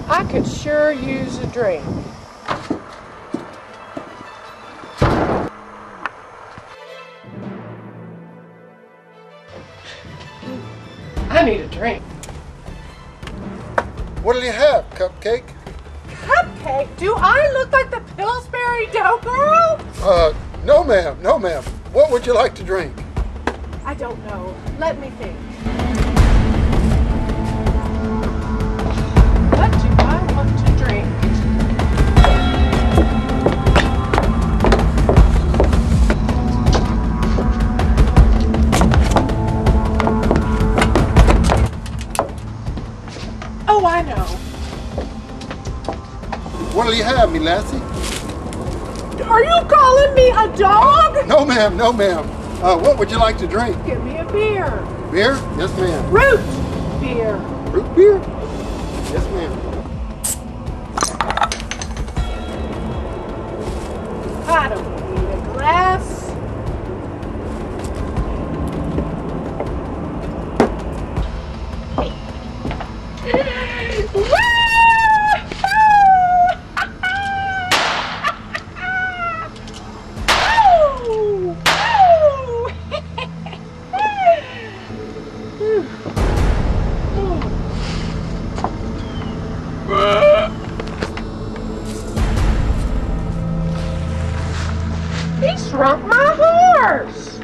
I could sure use a drink. I need a drink. What'll you have, Cupcake? Cupcake? Do I look like the Pillsbury Doughgirl? No ma'am, no ma'am. What would you like to drink? I don't know. Let me think. What do I want to drink? Oh, I know. What'll you have, me lassie? Are you calling me a dog? No ma'am, no ma'am. What would you like to drink? Give me a beer. Beer? Yes ma'am. Root beer. Root beer? Yes ma'am. I don't need a glass. He shrunk my horse.